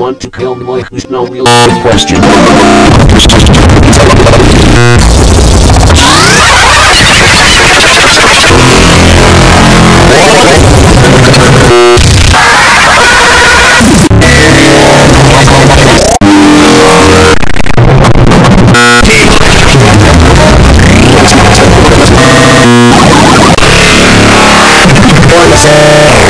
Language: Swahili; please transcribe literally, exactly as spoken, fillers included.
want to kill me like who's no real question. One,